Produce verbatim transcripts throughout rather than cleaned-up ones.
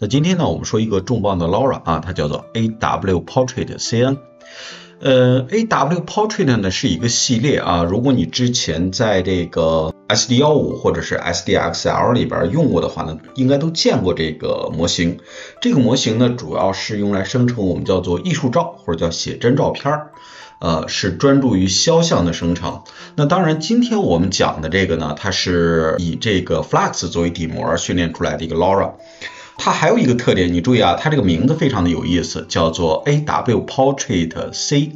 那今天呢，我们说一个重磅的 LoRa 啊，它叫做 A W Portrait C N。呃 ，A W Portrait 呢是一个系列啊，如果你之前在这个 S D 十五 或者是 S D X L 里边用过的话呢，应该都见过这个模型。这个模型呢，主要是用来生成我们叫做艺术照或者叫写真照片儿。呃，是专注于肖像的生成。那当然，今天我们讲的这个呢，它是以这个 Flux 作为底模训练出来的一个 LoRa。它还有一个特点，你注意啊，它这个名字非常的有意思，叫做 A W Portrait C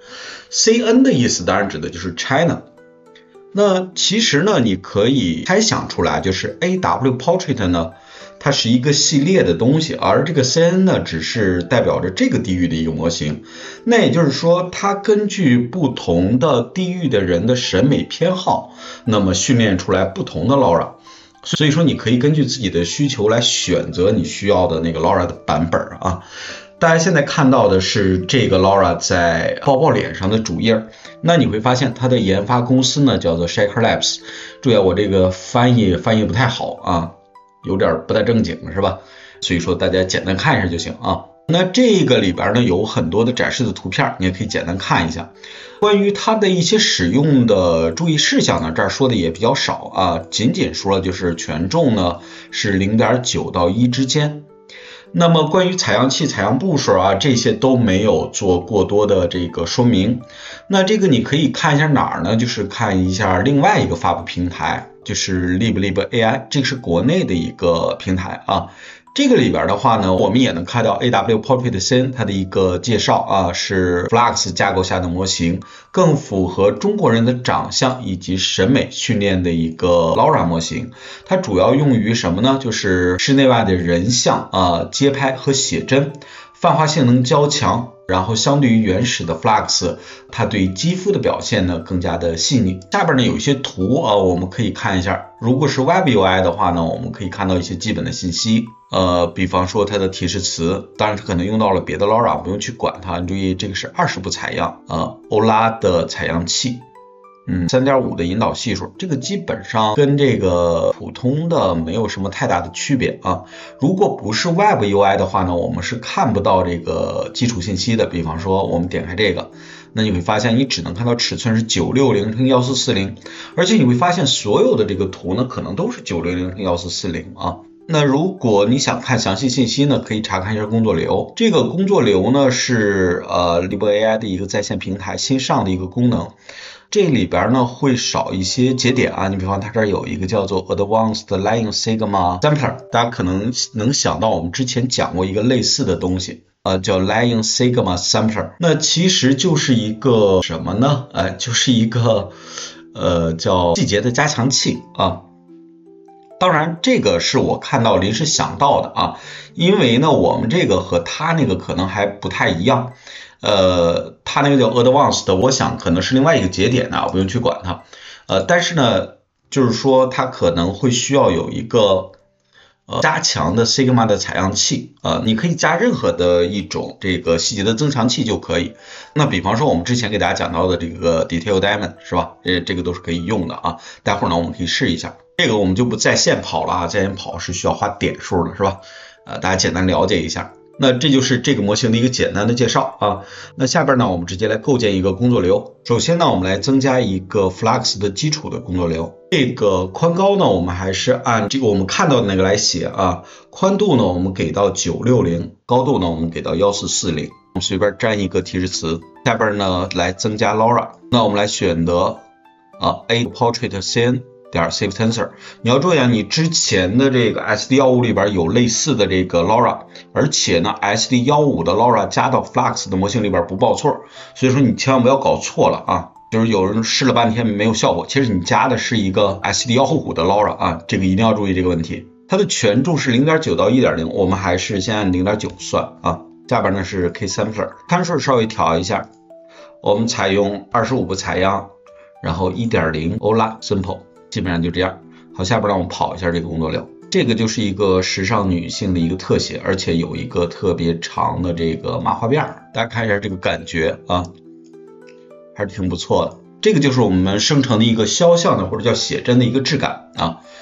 N。C N 的意思当然指的就是 China。那其实呢，你可以猜想出来，就是 A W Portrait 呢，它是一个系列的东西，而这个 C N 呢，只是代表着这个地域的一个模型。那也就是说，它根据不同的地域的人的审美偏好，那么训练出来不同的 LoRa。所以说，你可以根据自己的需求来选择你需要的那个 LoRa 的版本啊。大家现在看到的是这个 LoRa 在抱抱脸上的主页，那你会发现它的研发公司呢叫做 Shaker Labs。注意啊，我这个翻译翻译不太好啊，有点不太正经是吧？所以说大家简单看一下就行啊。那这个里边呢有很多的展示的图片，你也可以简单看一下。关于它的一些使用的注意事项呢，这儿说的也比较少啊，仅仅说了就是权重呢是 零点九 到一之间。那么关于采样器、采样步数啊，这些都没有做过多的这个说明。那这个你可以看一下哪儿呢？就是看一下另外一个发布平台，就是 LibLib A I， 这个是国内的一个平台啊。这个里边的话呢，我们也能看到 A W Portrait C N 它的一个介绍啊，是 Flux 架构下的模型，更符合中国人的长相以及审美训练的一个 LoRa 模型。它主要用于什么呢？就是室内外的人像啊、街拍和写真，泛化性能较强。然后相对于原始的 Flux， 它对肌肤的表现呢更加的细腻。下边呢有一些图啊，我们可以看一下。如果是 Web U I 的话呢，我们可以看到一些基本的信息，呃，比方说它的提示词，当然它可能用到了别的 LoRa， 不用去管它。你注意，这个是二十步采样，呃，欧拉的采样器。嗯 ，三点五 的引导系数，这个基本上跟这个普通的没有什么太大的区别啊。如果不是 Web U I 的话呢，我们是看不到这个基础信息的。比方说，我们点开这个，那你会发现你只能看到尺寸是九六零乘一四四零，而且你会发现所有的这个图呢，可能都是九六零乘一四四零啊。那如果你想看详细信息呢，可以查看一下工作流。这个工作流呢是呃 Lib A I 的一个在线平台新上的一个功能。这里边呢会少一些节点啊，你比方它这儿有一个叫做 Advanced Line Sigma Sampler， 大家可能能想到我们之前讲过一个类似的东西，呃，叫 Line Sigma Sampler。那其实就是一个什么呢？呃，就是一个呃叫细节的加强器啊。当然，这个是我看到临时想到的啊，因为呢，我们这个和它那个可能还不太一样。呃，它那个叫 Advanced， 我想可能是另外一个节点呢，不用去管它。呃，但是呢，就是说它可能会需要有一个呃加强的 Sigma 的采样器，呃，你可以加任何的一种这个细节的增强器就可以。那比方说我们之前给大家讲到的这个 Detail Diamond 是吧？这这个都是可以用的啊。待会儿呢我们可以试一下，这个我们就不在线跑了啊，在线跑是需要花点数的是吧？呃，大家简单了解一下。那这就是这个模型的一个简单的介绍啊。那下边呢，我们直接来构建一个工作流。首先呢，我们来增加一个 Flux 的基础的工作流。这个宽高呢，我们还是按这个我们看到的那个来写啊。宽度呢，我们给到九六零，高度呢，我们给到一四四零。我们随便占一个提示词。下边呢，来增加 LoRa。那我们来选择啊 A Portrait C N。点 Save Tensor， 你要注意啊，你之前的这个 S D 十五 里边有类似的这个 LoRa， 而且呢 S D 十五 的 LoRa 加到 Flux 的模型里边不报错，所以说你千万不要搞错了啊！就是有人试了半天没有效果，其实你加的是一个 S D 十五 的 LoRa 啊，这个一定要注意这个问题。它的权重是 零点九 到 一点零， 我们还是先按 零点九 算啊。下边呢是 K Sampler， 参数稍微调一下，我们采用二十五步采样，然后 一点零 欧拉 Simple。基本上就这样。好，下边让我们跑一下这个工作流。这个就是一个时尚女性的一个特写，而且有一个特别长的这个麻花辫，大家看一下这个感觉啊，还是挺不错的。这个就是我们生成的一个肖像的或者叫写真的一个质感啊。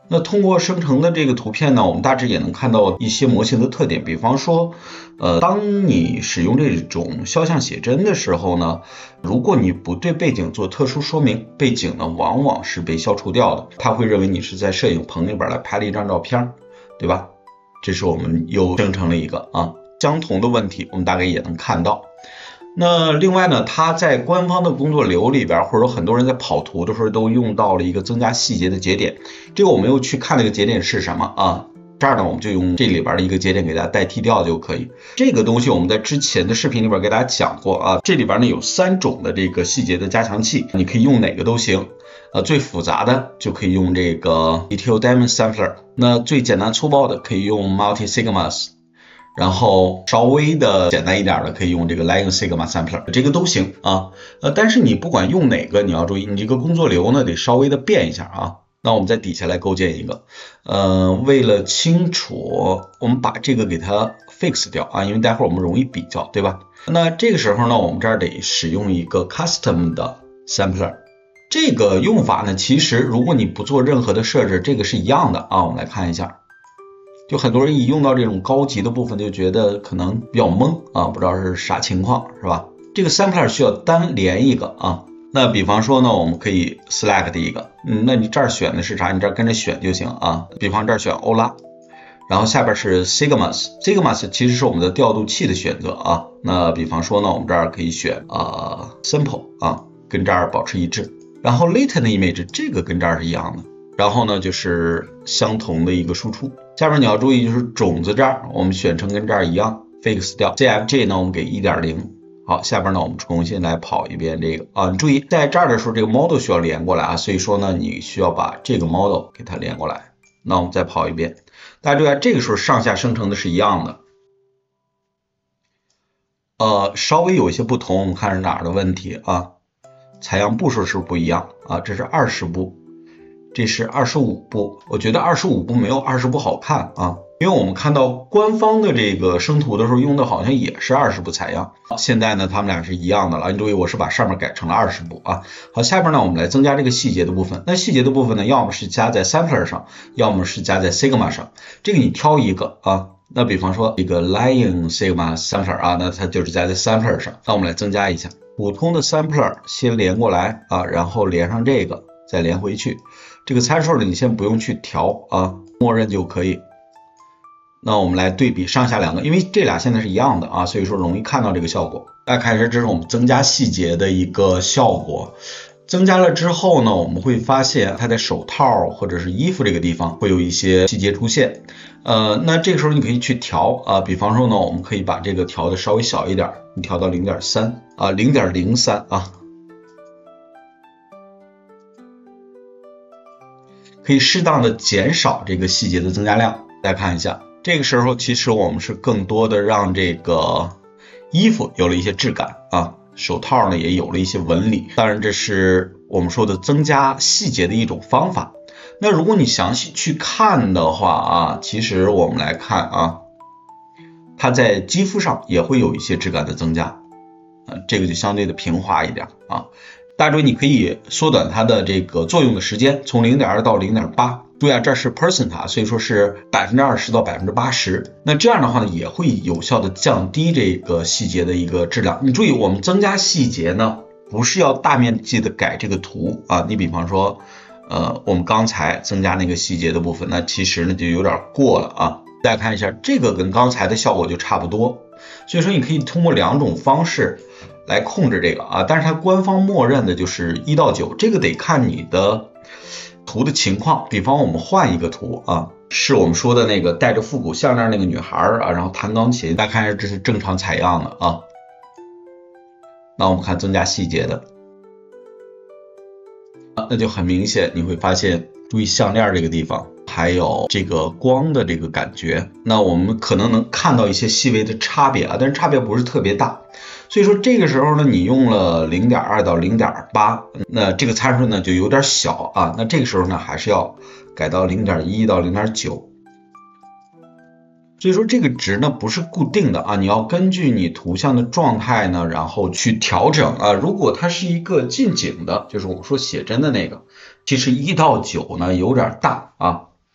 那通过生成的这个图片呢，我们大致也能看到一些模型的特点，比方说，呃，当你使用这种肖像写真的时候呢，如果你不对背景做特殊说明，背景呢往往是被消除掉的，他会认为你是在摄影棚里边来拍了一张照片，对吧？这是我们又生成了一个啊，相同的问题我们大概也能看到。那另外呢，它在官方的工作流里边，或者很多人在跑图的时候都用到了一个增加细节的节点。这个我们又去看那个节点是什么啊？这儿呢，我们就用这里边的一个节点给大家代替掉就可以。这个东西我们在之前的视频里边给大家讲过啊。这里边呢有三种的这个细节的加强器，你可以用哪个都行。呃，最复杂的就可以用这个 Detail Diamond Sampler， 那最简单粗暴的可以用 Multi Sigmas。然后稍微的简单一点的可以用这个 Lion Sigma Sampler， 这个都行啊。呃，但是你不管用哪个，你要注意，你这个工作流呢得稍微的变一下啊。那我们在底下来构建一个，呃，为了清楚，我们把这个给它 fix 掉啊，因为待会儿我们容易比较，对吧？那这个时候呢，我们这儿得使用一个 Custom 的 Sampler。这个用法呢，其实如果你不做任何的设置，这个是一样的啊。我们来看一下。就很多人一用到这种高级的部分就觉得可能比较懵啊，不知道是啥情况，是吧？这个 sampler 需要单连一个啊。那比方说呢，我们可以 select 一个，嗯，那你这儿选的是啥？你这儿跟着选就行啊。比方这儿选欧拉，然后下边是 Sigmas，Sigmas 其实是我们的调度器的选择啊。那比方说呢，我们这儿可以选啊 simple 啊，跟这儿保持一致。然后 latent image 这个跟这儿是一样的。然后呢，就是相同的一个输出。下面你要注意，就是种子这儿我们选成跟这儿一样 fix 掉 C F J 呢我们给 一点零。 好，下边呢我们重新来跑一遍这个啊，你注意在这儿的时候这个 model 需要连过来啊，所以说呢你需要把这个 model 给它连过来。那我们再跑一遍，大家注意这个时候上下生成的是一样的，呃稍微有一些不同，我们看是哪儿的问题啊？采样步数是不一样啊，这是二十步。这是二十五步，我觉得二十五步没有二十步好看啊，因为我们看到官方的这个生图的时候用的好像也是二十步采样，现在呢他们俩是一样的了。你注意我是把上面改成了二十步啊。好，下边呢我们来增加这个细节的部分，那细节的部分呢要么是加在 sampler 上，要么是加在 sigma 上，这个你挑一个啊。那比方说一个 Lion Sigma Sampler 啊，那它就是加在 sampler 上。那我们来增加一下普通的 sampler 先连过来啊，然后连上这个再连回去。这个参数呢，你先不用去调啊，默认就可以。那我们来对比上下两个，因为这俩现在是一样的啊，所以说容易看到这个效果。大家看一下，这是我们增加细节的一个效果。增加了之后呢，我们会发现它在手套或者是衣服这个地方会有一些细节出现。呃，那这个时候你可以去调啊，比方说呢，我们可以把这个调的稍微小一点，你调到 零点三 啊 ，零点零三 啊。可以适当的减少这个细节的增加量。大家看一下，这个时候其实我们是更多的让这个衣服有了一些质感啊，手套呢也有了一些纹理。当然这是我们说的增加细节的一种方法。那如果你详细去看的话啊，其实我们来看啊，它在肌肤上也会有一些质感的增加，呃，这个就相对的平滑一点啊。大家注意，你可以缩短它的这个作用的时间，从 零点二 到 零点八。注意啊，这是 percent 啊，所以说是 百分之二十 到 百分之八十。那这样的话呢，也会有效的降低这个细节的一个质量。你注意，我们增加细节呢，不是要大面积的改这个图啊。你比方说，呃，我们刚才增加那个细节的部分，那其实呢就有点过了啊。大家看一下，这个跟刚才的效果就差不多。所以说，你可以通过两种方式来控制这个啊，但是它官方默认的就是一到九，这个得看你的图的情况。比方我们换一个图啊，是我们说的那个戴着复古项链那个女孩啊，然后弹钢琴，大家看一下，这是正常采样的啊。那我们看增加细节的，啊，那就很明显，你会发现，注意项链这个地方，还有这个光的这个感觉，那我们可能能看到一些细微的差别啊，但是差别不是特别大。所以说这个时候呢，你用了 零点二 到 零点八， 那这个参数呢就有点小啊，那这个时候呢还是要改到 零点一 到 零点九。所以说这个值呢不是固定的啊，你要根据你图像的状态呢，然后去调整啊。如果它是一个近景的，就是我们说写真的那个，其实一到九呢有点大啊。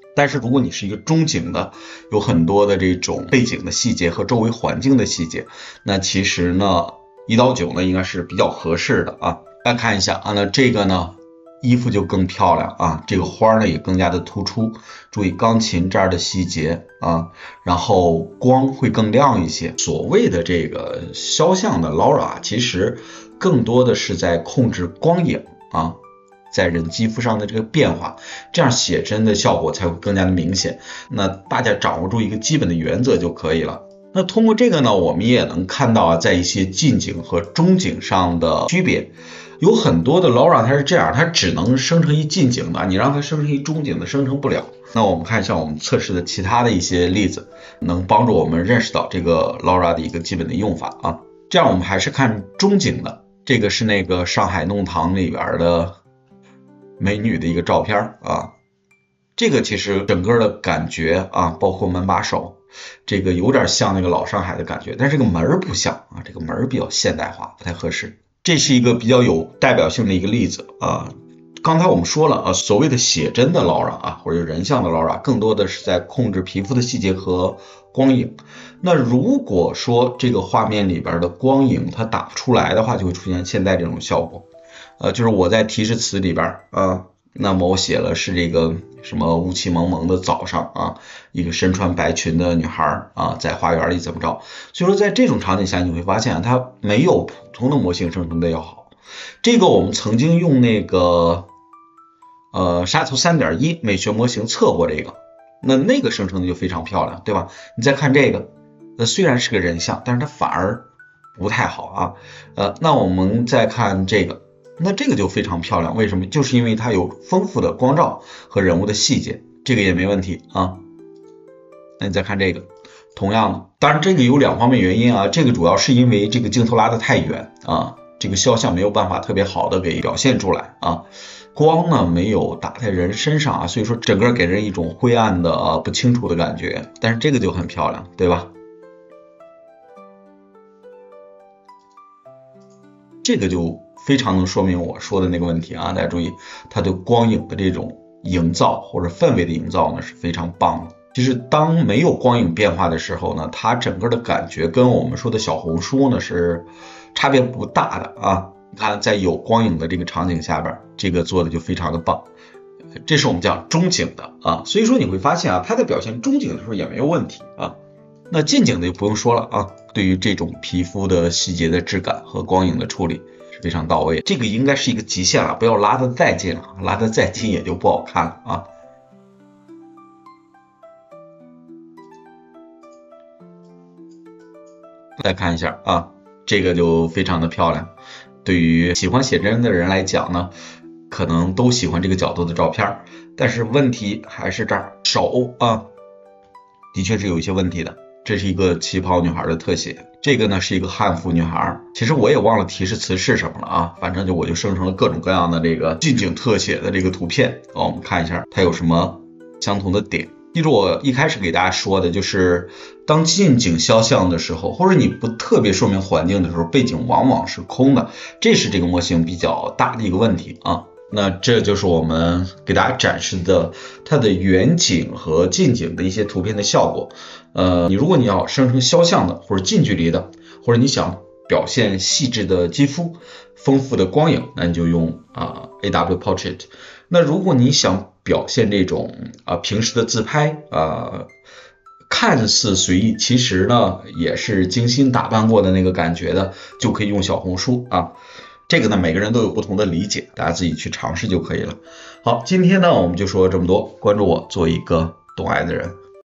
但是如果你是一个中景的，有很多的这种背景的细节和周围环境的细节，那其实呢一到九呢应该是比较合适的啊。大家看一下啊，那这个呢衣服就更漂亮啊，这个花呢也更加的突出，注意钢琴这儿的细节啊，然后光会更亮一些。所谓的这个肖像的 Laura 其实更多的是在控制光影啊，在人肌肤上的这个变化，这样写真的效果才会更加的明显。那大家掌握住一个基本的原则就可以了。那通过这个呢，我们也能看到啊，在一些近景和中景上的区别。有很多的 Laura 它是这样，它只能生成一近景的，你让它生成一中景的生成不了。那我们看一下我们测试的其他的一些例子，能帮助我们认识到这个 Laura 的一个基本的用法啊。这样我们还是看中景的，这个是那个上海弄堂里边的美女的一个照片啊。这个其实整个的感觉啊，包括门把手，这个有点像那个老上海的感觉，但是这个门不像啊，这个门比较现代化，不太合适。这是一个比较有代表性的一个例子啊。刚才我们说了啊，所谓的写真的 Laura 啊，或者人像的 Laura， 更多的是在控制皮肤的细节和光影。那如果说这个画面里边的光影它打不出来的话，就会出现现在这种效果。呃，就是我在提示词里边啊，那么我写了是这个什么雾气蒙蒙的早上啊，一个身穿白裙的女孩啊，在花园里怎么着。所以说在这种场景下，你会发现它没有普通的模型生成的要好。这个我们曾经用那个呃沙图 三点一 美学模型测过这个，那那个生成的就非常漂亮，对吧？你再看这个，呃虽然是个人像，但是它反而不太好啊。呃，那我们再看这个。那这个就非常漂亮，为什么？就是因为它有丰富的光照和人物的细节，这个也没问题啊。那你再看这个，同样的，当然这个有两方面原因啊，这个主要是因为这个镜头拉得太远啊，这个肖像没有办法特别好的给表现出来啊，光呢没有打在人身上啊，所以说整个给人一种灰暗的啊不清楚的感觉，但是这个就很漂亮，对吧？这个就非常能说明我说的那个问题啊，大家注意，它对光影的这种营造或者氛围的营造呢是非常棒的。其实当没有光影变化的时候呢，它整个的感觉跟我们说的小红书呢是差别不大的啊。你看在有光影的这个场景下边，这个做的就非常的棒。这是我们讲中景的啊，所以说你会发现啊，它在表现中景的时候也没有问题啊。那近景的就不用说了啊，对于这种皮肤的细节的质感和光影的处理是非常到位，这个应该是一个极限了，不要拉得再近了，拉得再近也就不好看了啊。再看一下啊，这个就非常的漂亮，对于喜欢写真的人来讲呢，可能都喜欢这个角度的照片，但是问题还是这儿，手啊的确是有一些问题的。这是一个旗袍女孩的特写，这个呢是一个汉服女孩，其实我也忘了提示词是什么了啊，反正就我就生成了各种各样的这个近景特写的这个图片，哦，我们看一下它有什么相同的点。记住我一开始给大家说的，就是当近景肖像的时候，或者你不特别说明环境的时候，背景往往是空的，这是这个模型比较大的一个问题啊。那这就是我们给大家展示的它的远景和近景的一些图片的效果。呃，你如果你要生成肖像的或者近距离的，或者你想表现细致的肌肤、丰富的光影，那你就用啊、呃、A W Portrait。那如果你想表现这种啊、呃、平时的自拍啊、呃，看似随意，其实呢也是精心打扮过的那个感觉的，就可以用小红书啊。这个呢，每个人都有不同的理解，大家自己去尝试就可以了。好，今天呢，我们就说这么多。关注我，做一个懂爱的人。